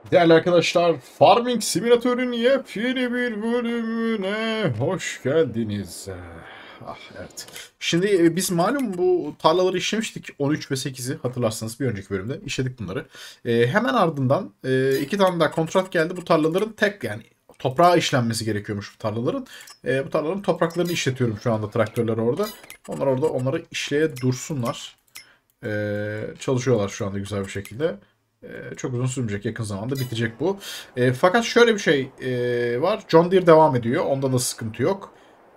Değerli arkadaşlar, Farming Simülatör'ün yepyeni bir bölümüne hoş geldiniz. Evet. Şimdi biz malum bu tarlaları işlemiştik. 13 ve 8'i hatırlarsanız bir önceki bölümde işledik bunları. Hemen ardından iki tane daha kontrat geldi. Bu tarlaların yani toprağa işlenmesi gerekiyormuş bu tarlaların. Bu tarlaların topraklarını işletiyorum şu anda traktörler orada. Onlar orada onları işleye dursunlar. Çalışıyorlar şu anda güzel bir şekilde. Çok uzun sürmeyecek. Yakın zamanda bitecek bu. Fakat şöyle bir şey var. John Deere devam ediyor. Onda da sıkıntı yok.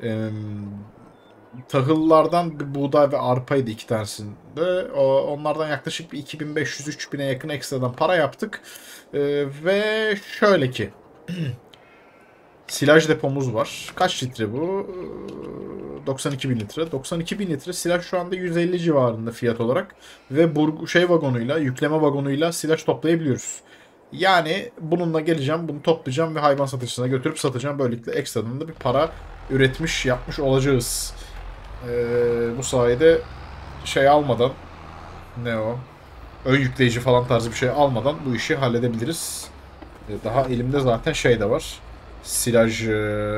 Tahıllardan bir buğday ve arpaydı iki tanesinde. Onlardan yaklaşık bir 2500-3000'e yakın ekstradan para yaptık. Ve şöyle ki silaj depomuz var. Kaç litre bu? 92 bin litre. 92 bin litre silaj şu anda 150 civarında fiyat olarak. Ve vagonuyla, yükleme vagonuyla silaj toplayabiliyoruz. Yani bununla geleceğim, bunu toplayacağım ve hayvan satıcısına götürüp satacağım. Böylelikle ekstradan da bir para yapmış olacağız. Bu sayede şey almadan, ne o? Ön yükleyici falan tarzı bir şey almadan bu işi halledebiliriz. Daha elimde zaten şey de var. Silaj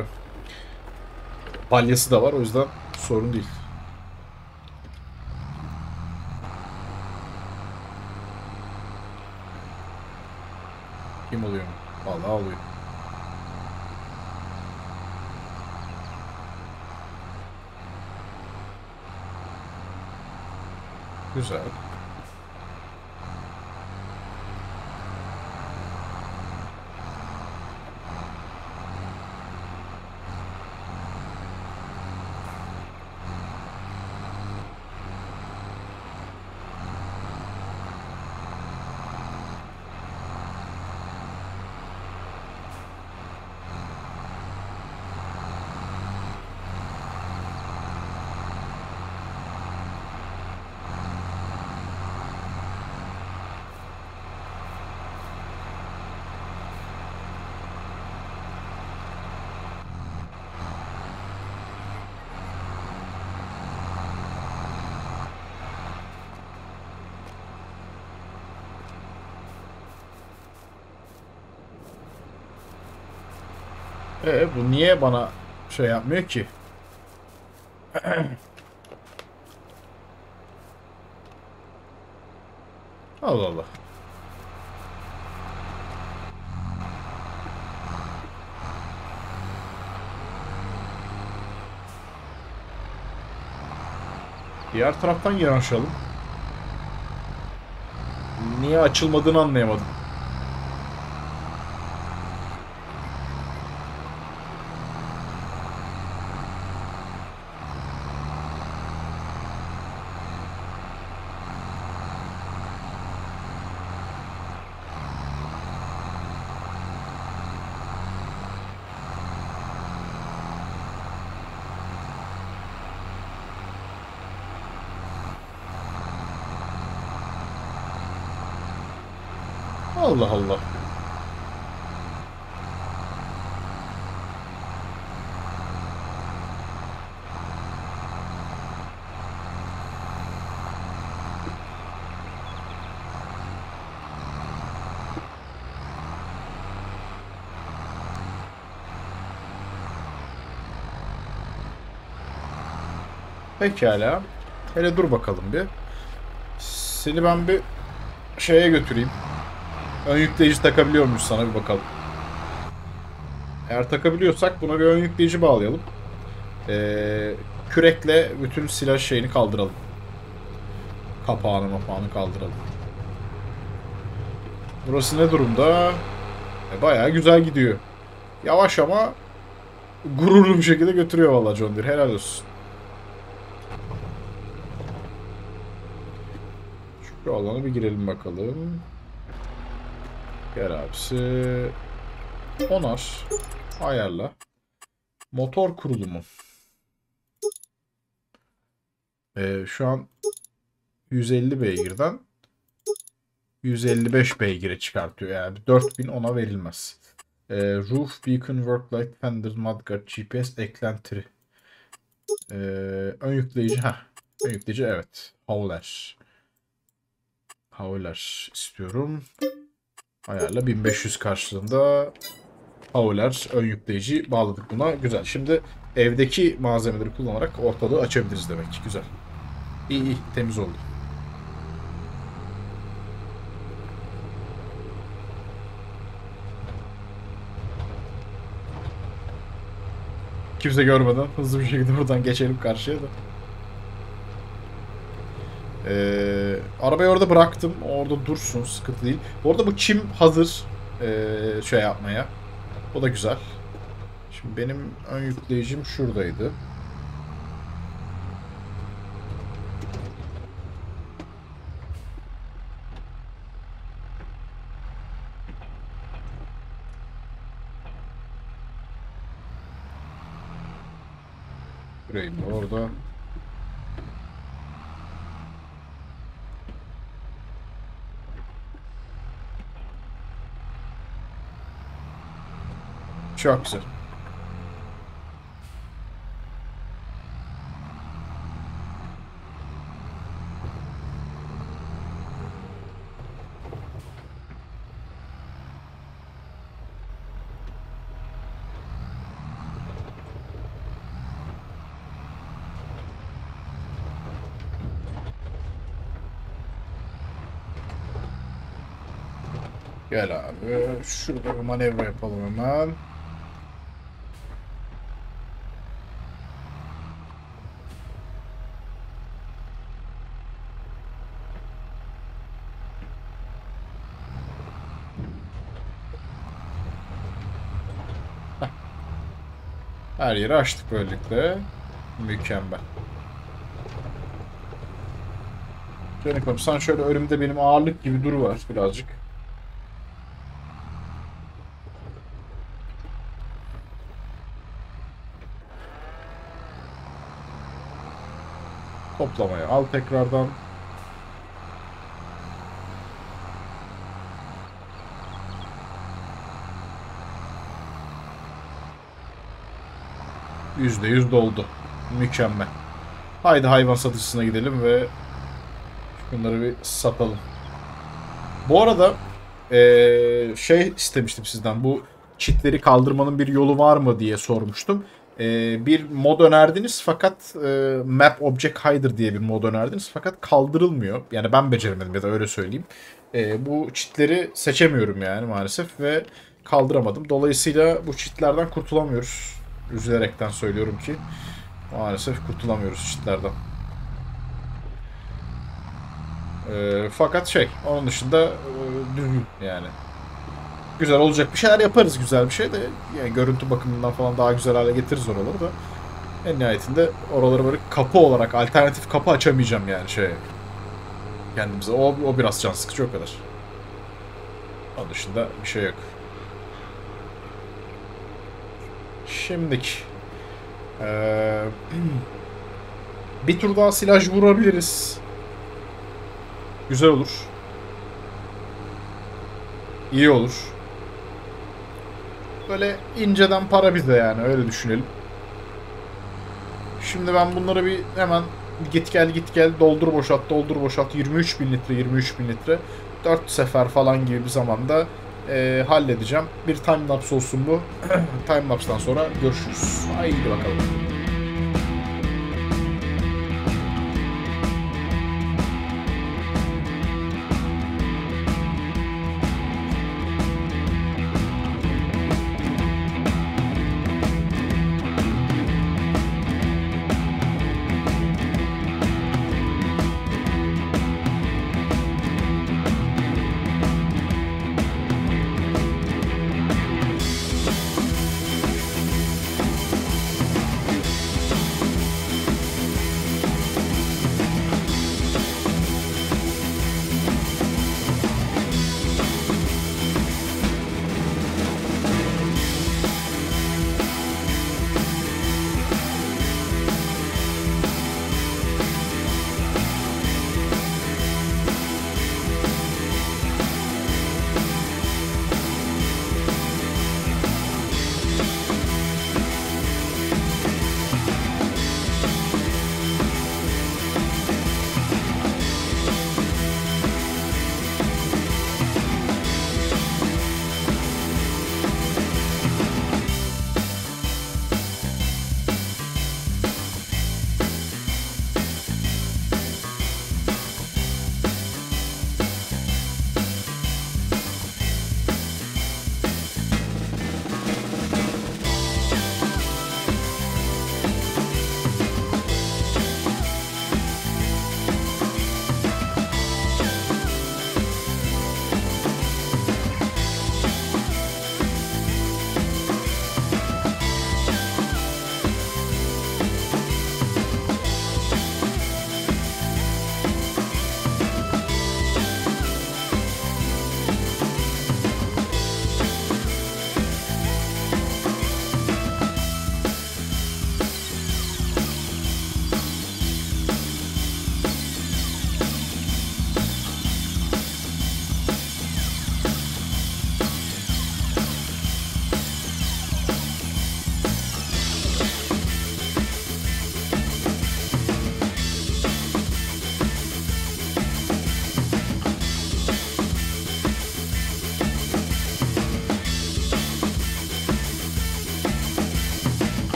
balyası da var. O yüzden sorun değil. Kim oluyor mu? Vallahi oluyor. Güzel. Bu niye bana şey yapmıyor ki? Allah Allah. Diğer taraftan yanaşalım. Niye açılmadığını anlayamadım. Allah Allah. Pekala. Hele dur bakalım bir. Seni ben bir şeye götüreyim. Ön yükleyici takabiliyor muyuz sana bir bakalım. Eğer takabiliyorsak buna bir ön yükleyici bağlayalım. Kürekle bütün silah şeyini kaldıralım. Kapağını kaldıralım. Burası ne durumda? Bayağı güzel gidiyor. Yavaş ama gururlu bir şekilde götürüyor vallahi John Deere. Helal olsun. Şu alana bir girelim bakalım. Gel abisi. Onar. Ayarla. Motor kurulumu. Şu an 150 beygirden 155 beygire çıkartıyor. Yani 4000 ona verilmez. Roof, beacon, work light, fender, mudguard, GPS, eklenti. Ön yükleyici. Ön yükleyici evet. Howler. Howler istiyorum. Ayarla 1500 karşılığında Howler ön yükleyici bağladık buna. Güzel. Şimdi evdeki malzemeleri kullanarak ortalığı açabiliriz demek ki. Güzel. İyi iyi. Temiz oldu. Kimse görmeden hızlı bir şekilde buradan geçelim karşıya da. Arabayı orada bıraktım. Orada dursun. Sıkıntı değil. Orada bu çim hazır. Şey yapmaya. O da güzel. Şimdi benim ön yükleyicim şuradaydı. Burayım da orada. Çok güzel. Gel abi. Şurada bir manevra yapalım hemen. Her yeri açtık böylelikle. Mükemmel. Canikom sen şöyle önümde benim ağırlık gibi duruver birazcık. Toplamaya al tekrardan. %100 doldu. Mükemmel. Haydi hayvan satışına gidelim ve bunları bir satalım. Bu arada şey istemiştim sizden. Bu çitleri kaldırmanın bir yolu var mı diye sormuştum. Bir mod önerdiniz fakat Map Object Hider diye bir mod önerdiniz fakat kaldırılmıyor. Yani ben beceremedim ya da öyle söyleyeyim. Bu çitleri seçemiyorum yani maalesef ve kaldıramadım. Dolayısıyla bu çitlerden kurtulamıyoruz. Üzülerekten söylüyorum ki maalesef kurtulamıyoruz çitlerden. Fakat şey onun dışında düzgün yani. Güzel olacak bir şeyler yaparız, güzel bir şey de yani görüntü bakımından falan daha güzel hale getiririz oraları da. En nihayetinde oraları böyle kapı olarak alternatif kapı açamayacağım yani şey kendimize. O biraz can sıkıcı o kadar. Onun dışında bir şey yok. Şimdiki bir tur daha silaj vurabiliriz. Güzel olur. İyi olur. Böyle inceden para bize yani öyle düşünelim. Şimdi ben bunları bir hemen git gel doldur boşalt 23 bin litre 23 bin litre 4 sefer falan gibi bir zamanda halledeceğim. Bir timelapse olsun bu. Timelapse'dan sonra görüşürüz. Haydi bakalım.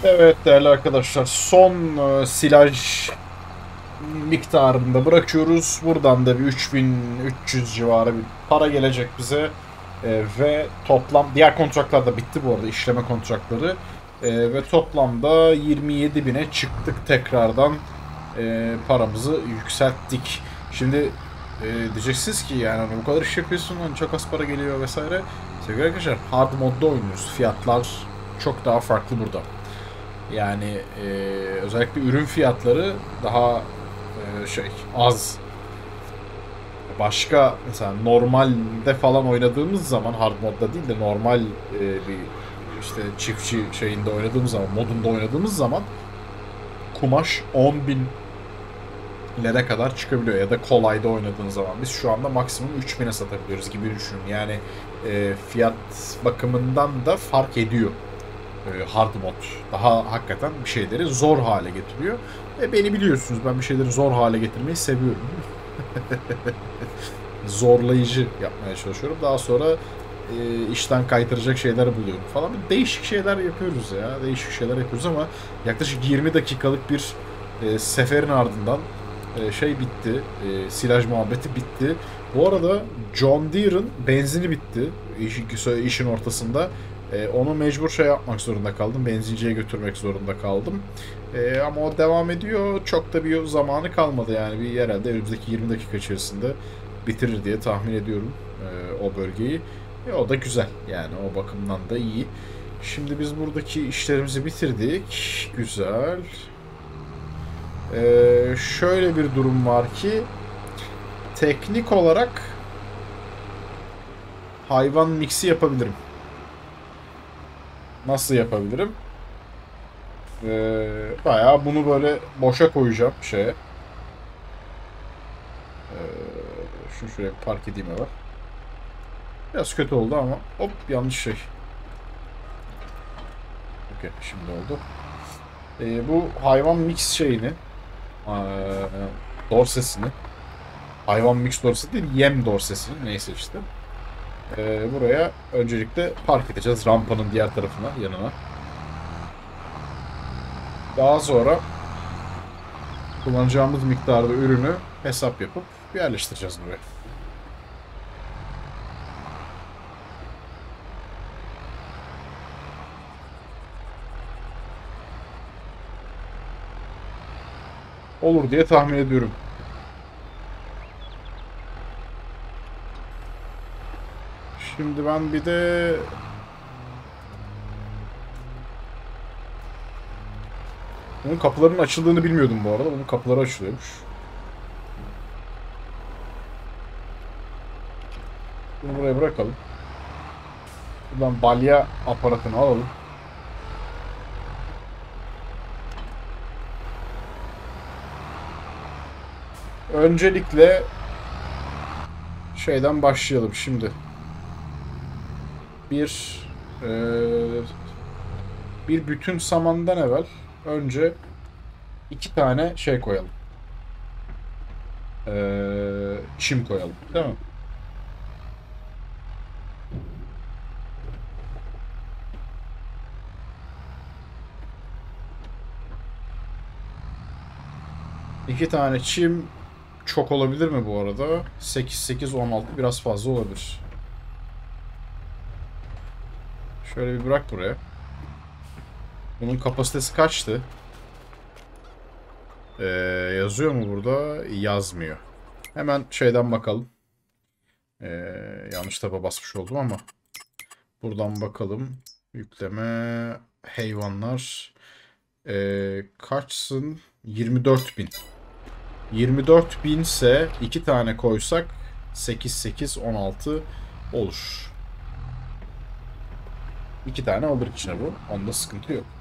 Evet değerli arkadaşlar, son silaj miktarında bırakıyoruz. Buradan da bir 3300 civarı bir para gelecek bize. Ve toplam diğer kontratlar da bitti bu arada, işleme kontratları. Ve toplamda 27.000'e çıktık tekrardan. Paramızı yükselttik. Şimdi diyeceksiniz ki yani bu kadar iş yapıyorsun, hani çok az para geliyor vesaire. Sevgili arkadaşlar, hard modda oynuyoruz. Fiyatlar çok daha farklı burada. Yani özellikle ürün fiyatları daha az. Başka mesela normalde falan oynadığımız zaman, hard modda değil de normal bir işte çiftçi şeyinde oynadığımız zaman, modunda oynadığımız zaman kumaş 10.000'lere kadar çıkabiliyor ya da kolayda oynadığın zaman. Biz şu anda maksimum 3.000'e satabiliyoruz gibi düşünün. Yani fiyat bakımından da fark ediyor. Hard mod daha hakikaten bir şeyleri zor hale getiriyor. Beni biliyorsunuz, ben bir şeyleri zor hale getirmeyi seviyorum. Zorlayıcı yapmaya çalışıyorum. Daha sonra işten kaytıracak şeyler buluyorum falan. Değişik şeyler yapıyoruz ya. Değişik şeyler yapıyoruz ama yaklaşık 20 dakikalık bir seferin ardından şey bitti. Silaj muhabbeti bitti. Bu arada John Deere'ın benzini bitti. İşin ortasında. Onu mecbur şey yapmak zorunda kaldım. Benzinciye götürmek zorunda kaldım. Ama o devam ediyor. Çok da bir zamanı kalmadı yani. Bir herhalde önümüzdeki 20 dakika içerisinde bitirir diye tahmin ediyorum o bölgeyi. O da güzel. Yani o bakımdan da iyi. Şimdi biz buradaki işlerimizi bitirdik. Güzel. Şöyle bir durum var ki teknik olarak hayvan mixi yapabilirim. Nasıl yapabilirim? Bayağı bunu böyle boşa koyacağım şeye. Şunu şuraya park edeyim hemen. Biraz kötü oldu ama hop, yanlış şey. Okey, şimdi oldu. Bu hayvan mix şeyini, dorsesini, hayvan mix dorsesi değil, yem dorsesini, neyse işte. Buraya öncelikle park edeceğiz rampanın diğer tarafına, yanına. Daha sonra kullanacağımız miktarda ürünü hesap yapıp yerleştireceğiz buraya. Olur diye tahmin ediyorum. Şimdi ben bir de bunun kapılarının açıldığını bilmiyordum bu arada. Bunun kapıları açılıyormuş. Bunu buraya bırakalım. Buradan balya aparatını alalım. Öncelikle şeyden başlayalım şimdi. Bir bir bütün samandan evvel önce 2 tane şey koyalım. Çim koyalım, değil mi? İki tane çim çok olabilir mi bu arada? 8, 16 biraz fazla olabilir. Şöyle bir bırak buraya. Bunun kapasitesi kaçtı? Yazıyor mu burada? Yazmıyor. Hemen şeyden bakalım. Yanlış taba basmış oldum ama. Buradan bakalım. Yükleme. Hayvanlar. Kaçsın? 24.000. 24.000 ise 2 tane koysak 8, 16 olur. 2 tane alır içine bu. Onda sıkıntı yok.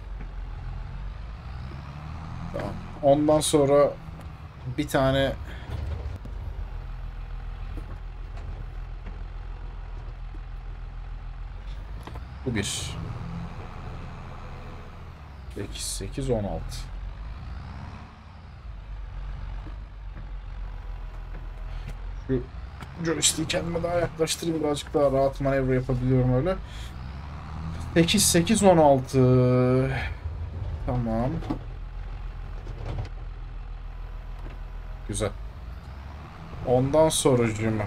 Tamam. Ondan sonra bir tane bu bir. 8, 16. Şu joystick'i kendime daha yaklaştırayım, birazcık daha rahat manevra yapabiliyorum öyle. 8, 16. Tamam. Güzel. Ondan sonracığıma.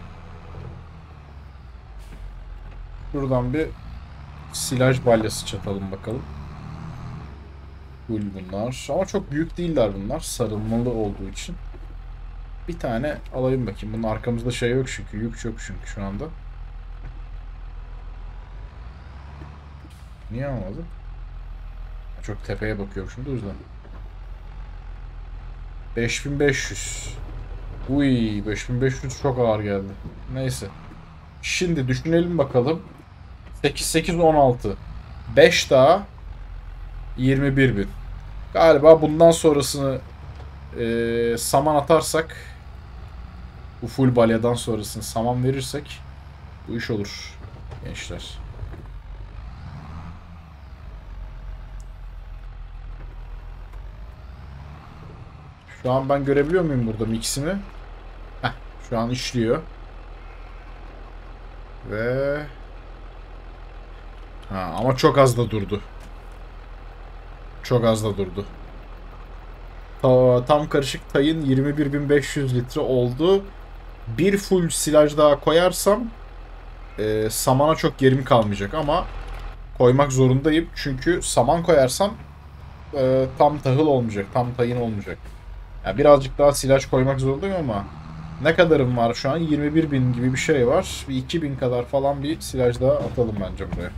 Buradan bir silaj balyası çatalım bakalım. Full bunlar. Ama çok büyük değiller bunlar. Sarılmalı olduğu için. Bir tane alayım bakayım. Bunun arkamızda şey yok çünkü. Yük yok çünkü şu anda. Niye almadı? Çok tepeye bakıyorum şimdi o yüzden. 5500. Uy, 5500 çok ağır geldi. Neyse. Şimdi düşünelim bakalım. 8 8 16. 5 daha 21.000. Galiba bundan sonrasını saman atarsak, bu full balyadan sonrasını saman verirsek bu iş olur gençler. Şu an ben görebiliyor muyum burada miximi? Heh, şu an işliyor. Ve ama çok az da durdu. Çok az da durdu. Tam karışık tayın 21.500 litre oldu. Bir full silaj daha koyarsam samana çok yerim kalmayacak ama koymak zorundayım. Çünkü saman koyarsam tam tahıl olmayacak. Tam tayın olmayacak. Yani birazcık daha silaj koymak zorundayım ama ne kadarım var şu an? 21.000 gibi bir şey var. Bir 2.000 kadar falan bir silaj daha atalım bence buraya.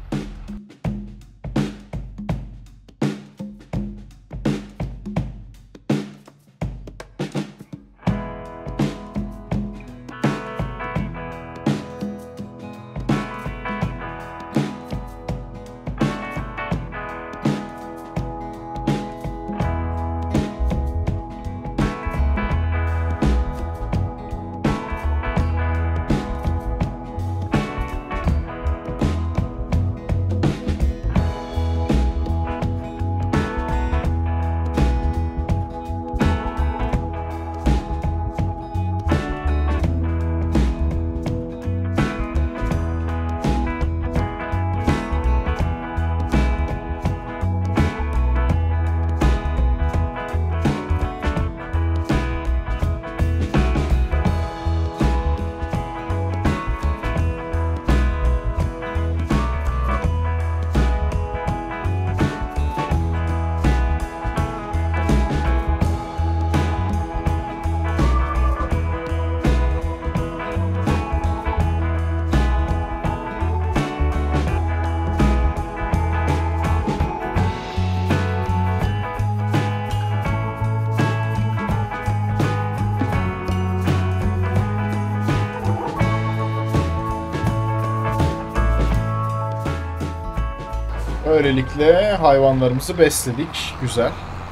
Böylelikle hayvanlarımızı besledik. Güzel.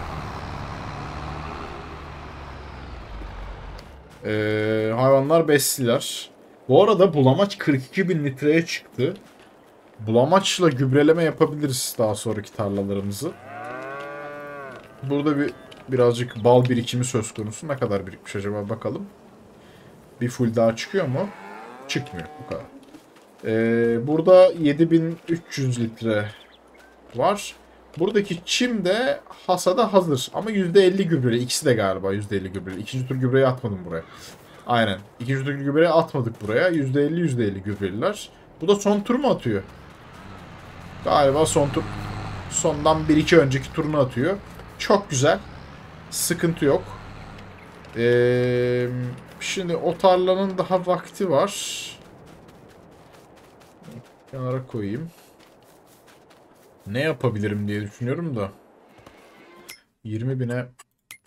Hayvanlar besliler. Bu arada bulamaç 42.000 litreye çıktı. Bulamaçla gübreleme yapabiliriz daha sonraki tarlalarımızı. Burada birazcık bal birikimi söz konusu. Ne kadar birikmiş acaba bakalım. Bir full daha çıkıyor mu? Çıkmıyor. Bu kadar. Burada 7.300 litre var. Buradaki çim de hasada hazır. Ama %50 gübreli. İkisi de galiba %50 gübreli. İkinci tur gübreyi atmadım buraya. Aynen. İkinci tur gübreyi atmadık buraya. %50 gübreliler. Bu da son tur mu atıyor? Galiba son tur. Sondan 1-2 önceki turunu atıyor. Çok güzel. Sıkıntı yok. Şimdi o tarlanın daha vakti var. Kenara koyayım. Ne yapabilirim diye düşünüyorum da. 20.000'e.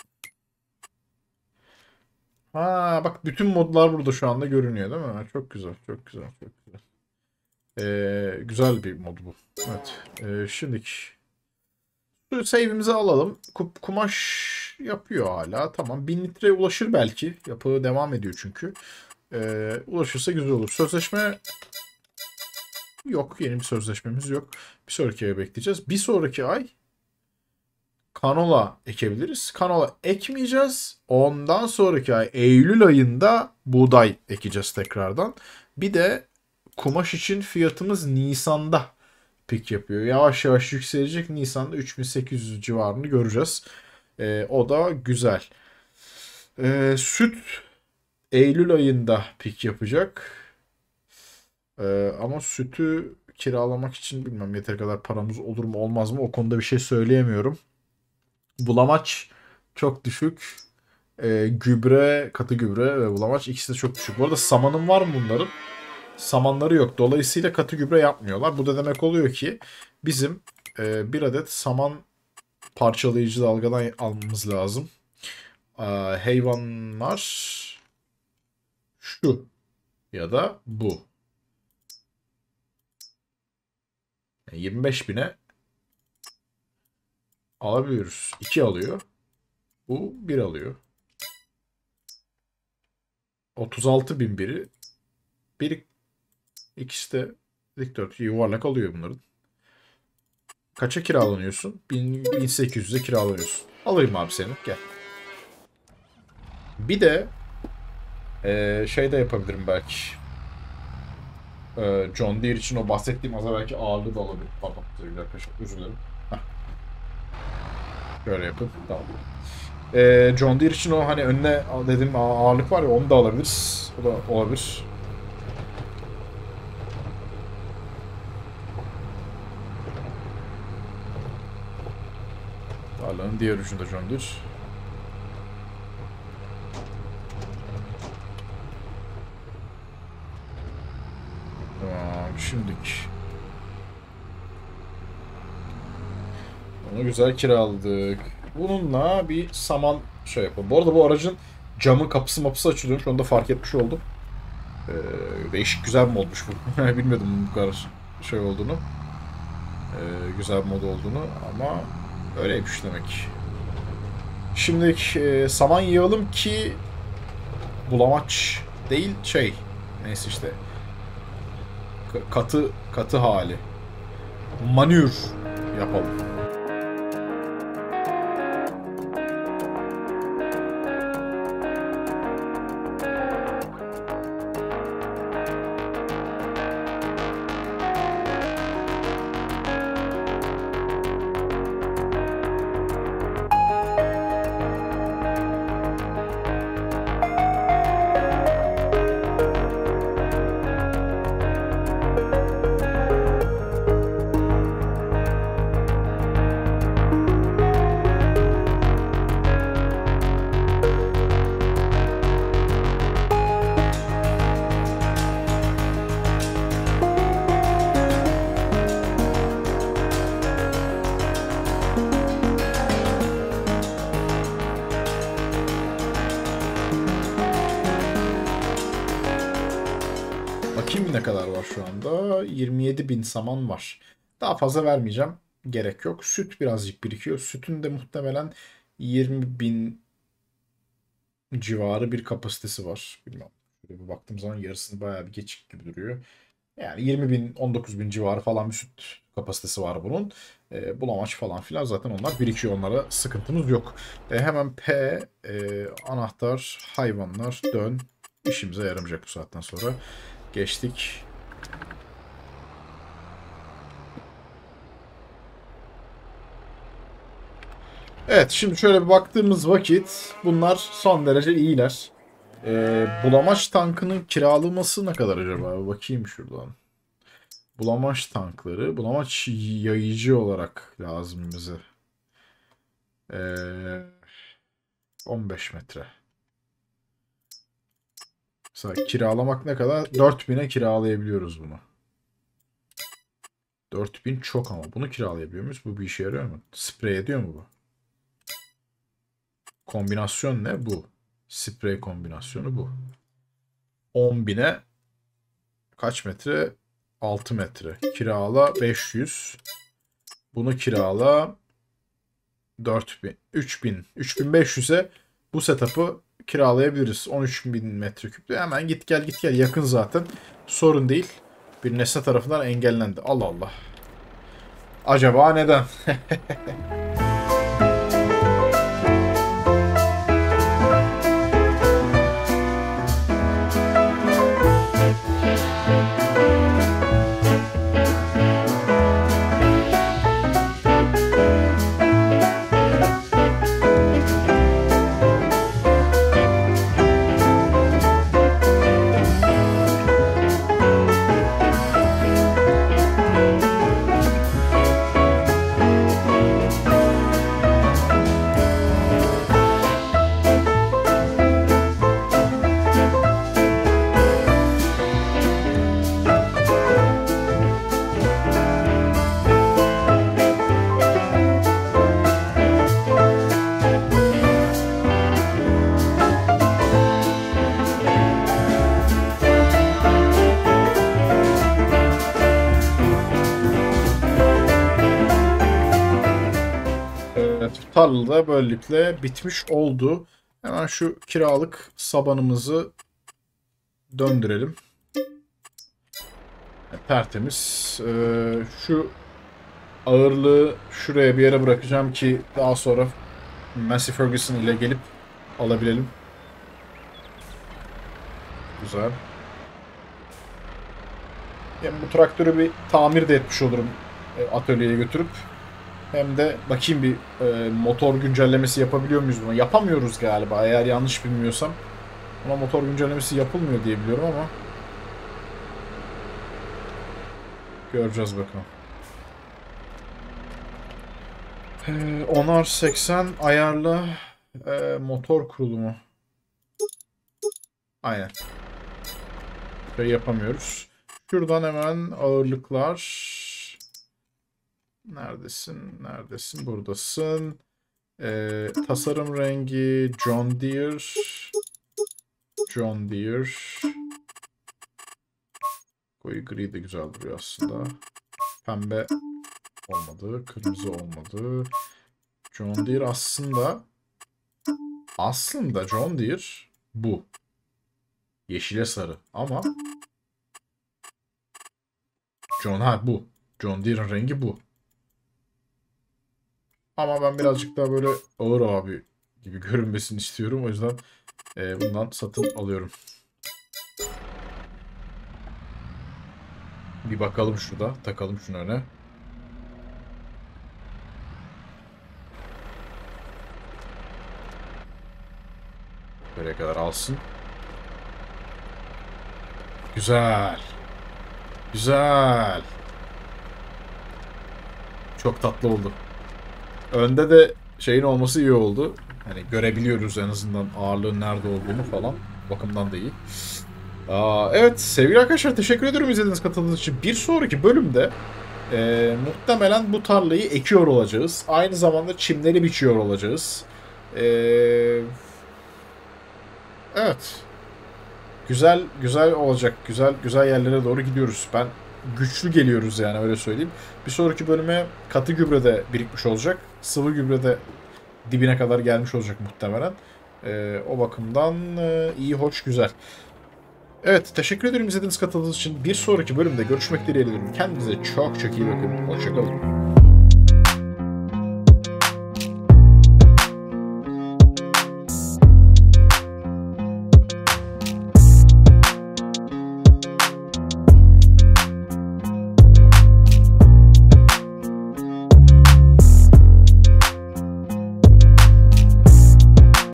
Bak bütün modlar burada şu anda görünüyor değil mi? Çok güzel, çok güzel, çok güzel. Güzel bir mod bu. Evet. Şimdiki save'imizi alalım. Kumaş yapıyor hala. Tamam. 1000 litreye ulaşır belki. Yapı devam ediyor çünkü. Ulaşırsa güzel olur. Sözleşme yok. Yeni bir sözleşmemiz yok. Bir sonraki aya bekleyeceğiz. Bir sonraki ay kanola ekebiliriz. Kanola ekmeyeceğiz. Ondan sonraki ay Eylül ayında buğday ekeceğiz tekrardan. Bir de kumaş için fiyatımız Nisan'da pik yapıyor. Yavaş yavaş yükselecek. Nisan'da 3800 civarını göreceğiz. O da güzel. Süt Eylül ayında pik yapacak. Ama sütü kiralamak için bilmem yeteri kadar paramız olur mu olmaz mı, o konuda bir şey söyleyemiyorum. Bulamaç çok düşük. Gübre, katı gübre ve bulamaç ikisi de çok düşük. Bu arada samanın var mı bunların? Samanları yok. Dolayısıyla katı gübre yapmıyorlar. Bu da demek oluyor ki bizim bir adet saman parçalayıcı dalgadan almamız lazım. Hayvanlar şu ya da bu. 25.000'e alabiliyoruz. 2 alıyor. Bu 1 alıyor. 36.000 biri. Bir ikisi de dikdörtgen yuvarlak alıyor bunların. Kaça kiralanıyorsun? 1800'e kiralanıyorsun. Alayım abi seni. Gel. Bir de şey de yapabilirim belki. John Deere için o bahsettiğim az belki ağırlığı da alabilir. Pardon sevgili arkadaşlar, özür dilerim. Heh. Şöyle yapın. Tamam. John Deere için o hani önüne dediğim ağırlık var ya, onu da alabiliriz. O da olabilir. Tarlanın diğer ucunda John Deere. Tamam, şimdilik. Onu güzel kiraladık. Bununla bir saman şey yapalım. Bu arada bu aracın camı, kapısı mapısı açılıyormuş. Onu da fark etmiş oldum. Değişik, güzel bir modmuş bu. Bilmiyordum bu kadar şey olduğunu. Güzel bir mod olduğunu ama öyleymiş demek. Şimdi saman yığalım ki bulamaç değil şey. Neyse işte. Katı hali. Manür yapalım. Bakayım ne kadar var şu anda. 27.000 saman var. Daha fazla vermeyeceğim. Gerek yok. Süt birazcık birikiyor. Sütün de muhtemelen 20.000 civarı bir kapasitesi var. Bilmem. Şöyle bir baktığım zaman yarısını bayağı bir geçik gibi duruyor. Yani 20.000, 19.000 civarı falan bir süt kapasitesi var bunun. Bulamaç falan filan zaten onlar birikiyor. Onlara sıkıntımız yok. Hemen anahtar, hayvanlar, dön. İşimize yaramayacak bu saatten sonra. Geçtik. Evet, şimdi şöyle bir baktığımız vakit bunlar son derece iyiler. Bulamaç tankının kiralaması ne kadar acaba? Bakayım şuradan. Bulamaç tankları. Bulamaç yayıcı olarak lazım bize. 15 metre. Mesela kiralamak ne kadar? 4.000'e kiralayabiliyoruz bunu. 4.000 çok ama bunu kiralayabiliyor muyuz? Bu bir işe yarıyor mu? Sprey ediyor mu bu? Kombinasyon ne? Bu. Sprey kombinasyonu bu. 10.000'e kaç metre? 6 metre. Kirala 500. Bunu kirala 4.000. 3.000. 3.500'e bu setup'ı kiralayabiliriz. 13.000 metreküpte. Hemen git gel git gel. Yakın zaten. Sorun değil. Bir nesne tarafından engellendi. Allah Allah. Acaba neden? tarla da böylelikle bitmiş oldu. Hemen şu kiralık sabanımızı döndürelim. Tertemiz. Şu ağırlığı şuraya bir yere bırakacağım ki daha sonra Massey Ferguson ile gelip alabilelim. Güzel. Hem bu traktörü bir tamir de etmiş olurum atölyeye götürüp. Hem de bakayım bir motor güncellemesi yapabiliyor muyuz buna? Yapamıyoruz galiba eğer yanlış bilmiyorsam. Ama motor güncellemesi yapılmıyor diye biliyorum ama. Göreceğiz bakalım. 10'ar 80 ayarlı motor kurulumu. Aynen. Şey yapamıyoruz. Şuradan hemen ağırlıklar. Neredesin? Neredesin? Buradasın. Tasarım rengi John Deere. John Deere. Koyu gri de güzel duruyor aslında. Pembe olmadı. Kırmızı olmadı. John Deere aslında John Deere bu. Yeşile sarı ama bu. John Deere'ın rengi bu. Ama ben birazcık daha böyle ağır abi gibi görünmesini istiyorum. O yüzden bundan satın alıyorum. Bir bakalım şurada. Takalım şunu öne. Buraya kadar alsın. Güzel. Güzel. Çok tatlı oldu. Önde de şeyin olması iyi oldu. Hani görebiliyoruz en azından ağırlığın nerede olduğunu falan. Bakımdan da iyi. Evet sevgili arkadaşlar teşekkür ediyorum izlediğiniz katıldığınız için. Bir sonraki bölümde muhtemelen bu tarlayı ekiyor olacağız. Aynı zamanda çimleri biçiyor olacağız. Evet. Güzel olacak. Güzel yerlere doğru gidiyoruz. Güçlü geliyoruz yani öyle söyleyeyim. Bir sonraki bölüme katı gübre de birikmiş olacak. Sıvı gübre de dibine kadar gelmiş olacak muhtemelen. O bakımdan iyi, hoş, güzel. Evet, teşekkür ederim izlediğiniz katıldığınız için. Bir sonraki bölümde görüşmek dileğiyle. Kendinize çok iyi bakın. Hoşçakalın.